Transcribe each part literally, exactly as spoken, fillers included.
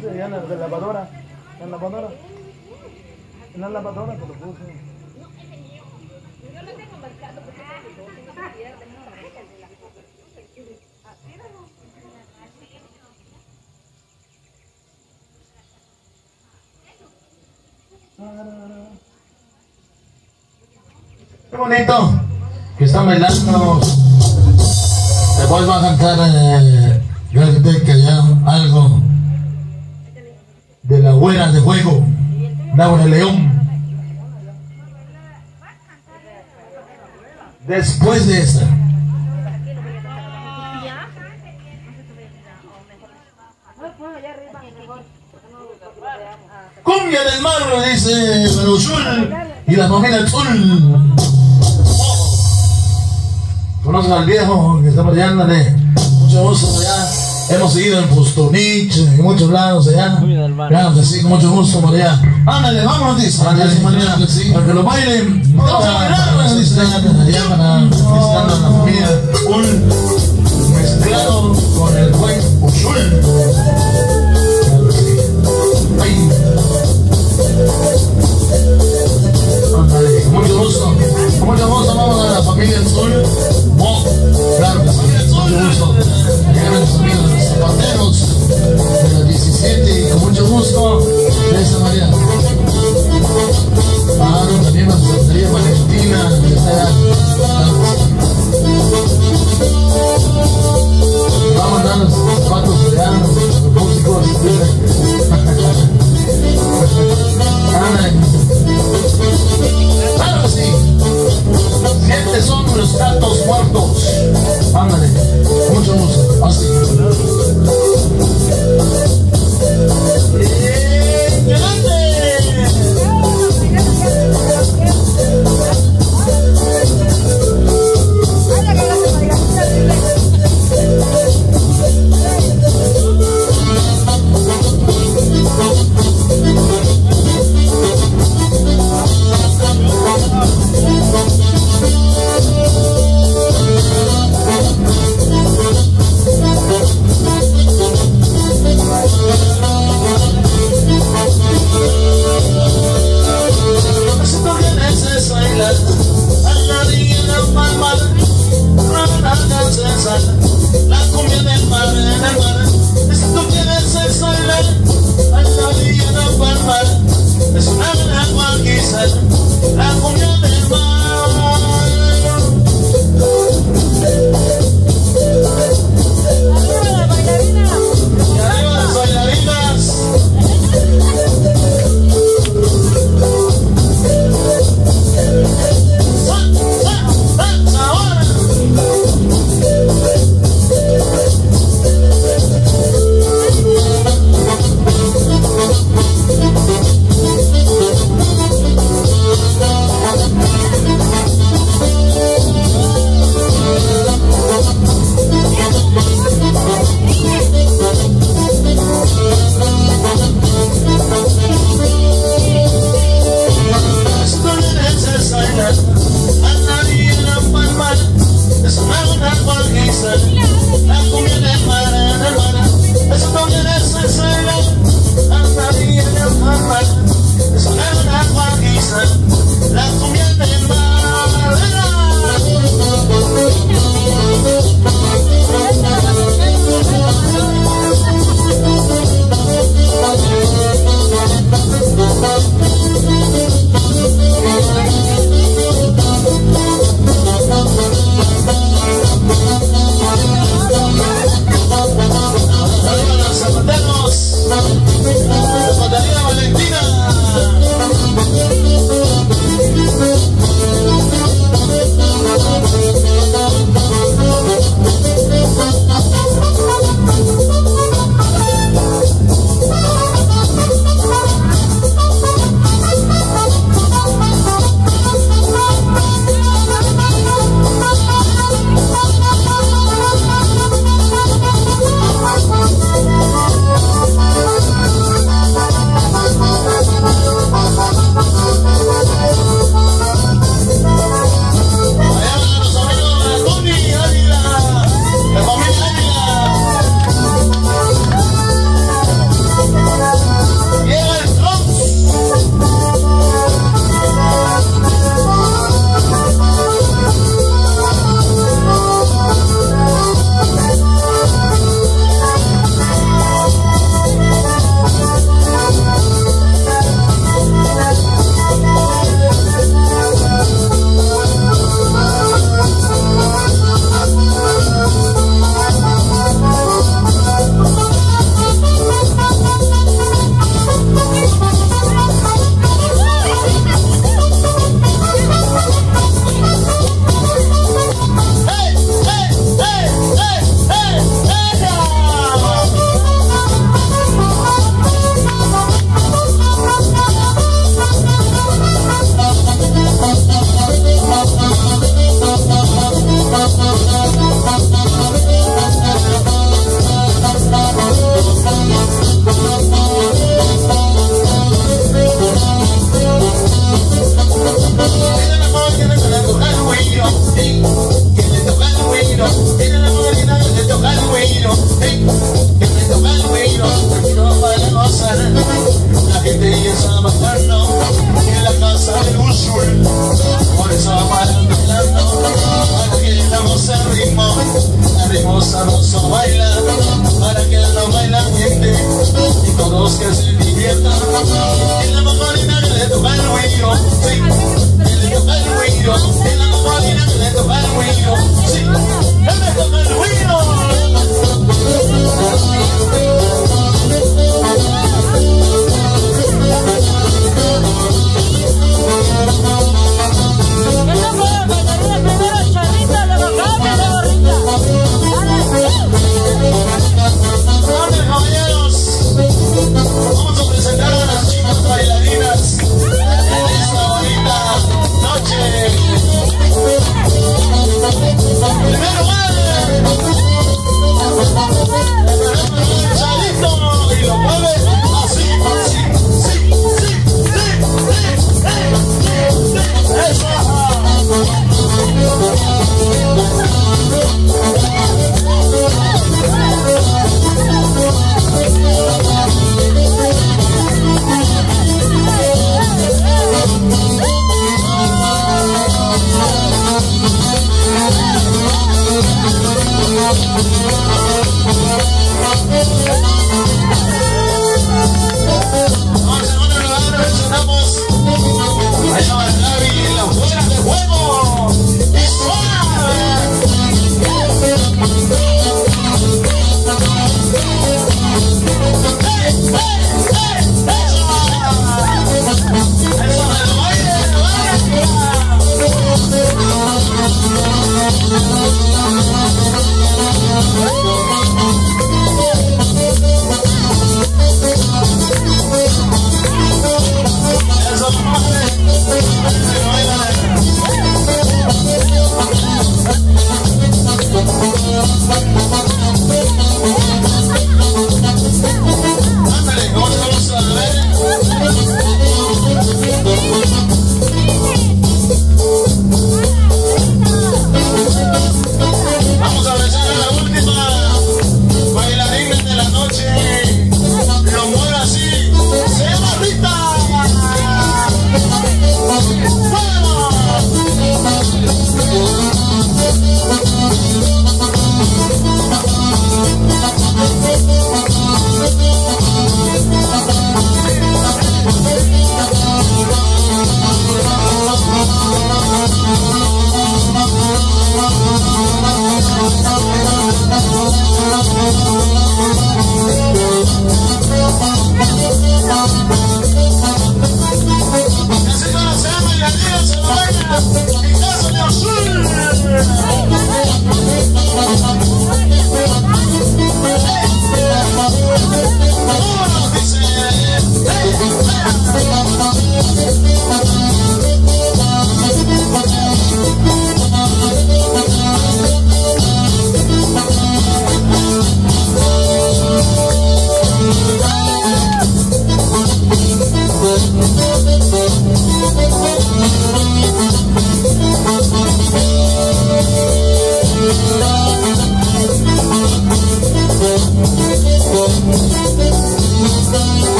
puse allá en la, de lavadora. En la lavadora. En la lavadora te lo puse. Yo lo tengo marcado porque no se pierde, no. Qué bonito que están bailando. Después va a cantar eh, yo que que allá algo de la güera de fuego, Laura León. Después de esta cumbia del mar, dice Manuchul y la familia Chul. Conozco al viejo que está peleándole. Mucho gusto allá. Hemos seguido en Pustonich, en muchos lados allá. Claro que sí, con mucho gusto por allá. Ándale, vámonos, dice. Ándale, mañana, para que lo bailen. Vamos a bailar, dice. Allá para visitando a la familia. Un mezclado con el buen Ushul. Ándale, con mucho gusto. Con mucho gusto vamos a la familia del Sol. Oh, claro que sí, mucho gusto. Llegan los amigos de los zapateros de las diecisiete y con mucho gusto de esa manera. Claro, también la Secretaría Valentina que está allá. Vamos a dar los zapatos allá, los músicos.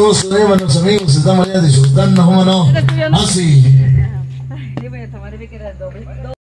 gusto de los amigos, estamos ya disfrutando, ¿cómo no? Así.